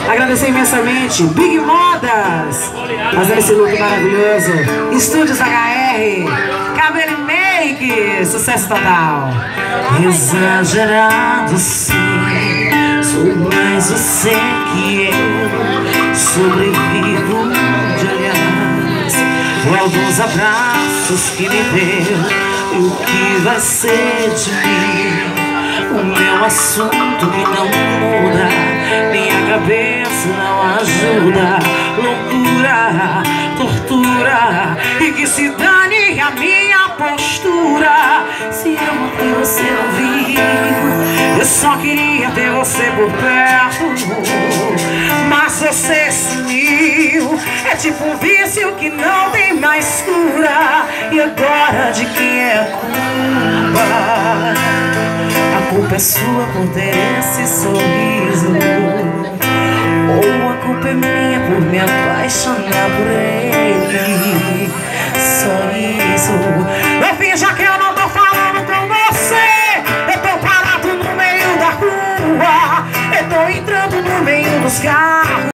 Agradecer imensamente Big Modas, fazendo esse look maravilhoso. Estúdios HR, Cabelo e Make, sucesso total. Exagerado sim, sou mais você que eu. Sobrevivo de olhares e alguns abraços que me deu. O que vai ser de mim? O meu assunto que não muda, minha cabeça não ajuda. Loucura, tortura, e que se dane a minha postura. Se eu matei você não viu, eu só queria ter você por perto, mas você sumiu. É tipo um vício que não tem mais cura. E agora de quem é a culpa? A culpa é sua por ter esse sorriso, ou a culpa é minha por me apaixonar por ele? Só isso. Eu finja que eu não tô falando com você. Eu tô parado no meio da rua, eu tô entrando no meio dos carros.